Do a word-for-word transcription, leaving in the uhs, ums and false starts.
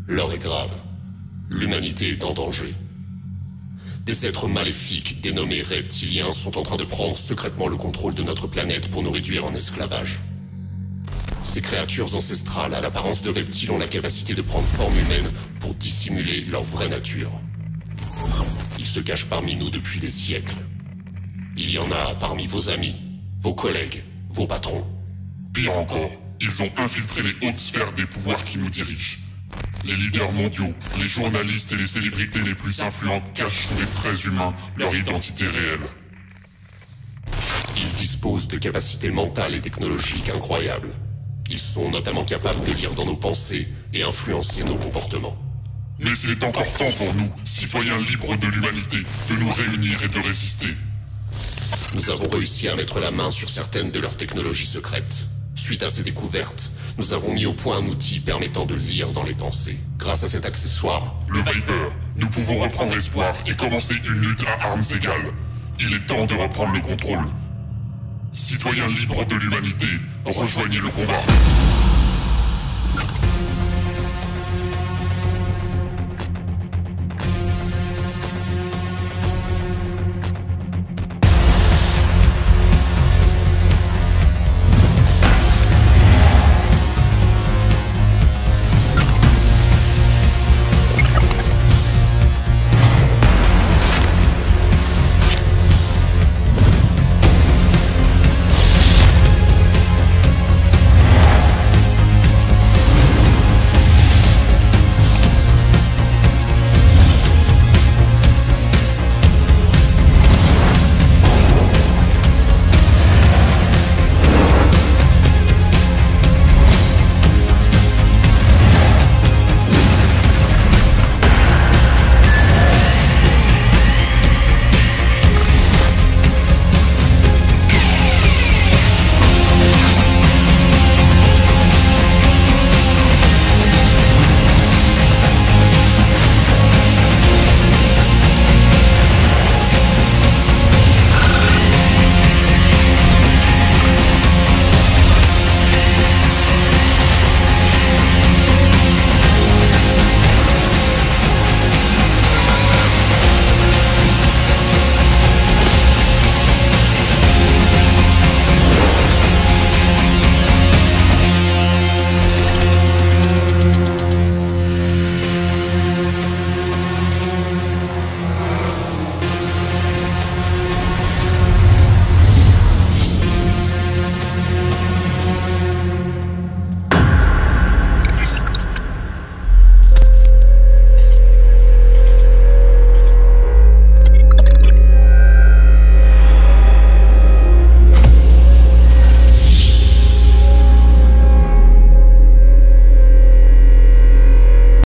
L'heure est grave. L'humanité est en danger. Des êtres maléfiques, dénommés reptiliens, sont en train de prendre secrètement le contrôle de notre planète pour nous réduire en esclavage. Ces créatures ancestrales à l'apparence de reptiles ont la capacité de prendre forme humaine pour dissimuler leur vraie nature. Ils se cachent parmi nous depuis des siècles. Il y en a parmi vos amis, vos collègues, vos patrons. Pire encore, ils ont infiltré les hautes sphères des pouvoirs qui nous dirigent. Les leaders mondiaux, les journalistes et les célébrités les plus influentes cachent sous les traits humains leur identité réelle. Ils disposent de capacités mentales et technologiques incroyables. Ils sont notamment capables de lire dans nos pensées et influencer nos comportements. Mais il est encore temps pour nous, citoyens libres de l'humanité, de nous réunir et de résister. Nous avons réussi à mettre la main sur certaines de leurs technologies secrètes. Suite à ces découvertes, nous avons mis au point un outil permettant de lire dans les pensées. Grâce à cet accessoire, le Viper, nous pouvons reprendre espoir et commencer une lutte à armes égales. Il est temps de reprendre le contrôle. Citoyens libres de l'humanité, rejoignez le combat.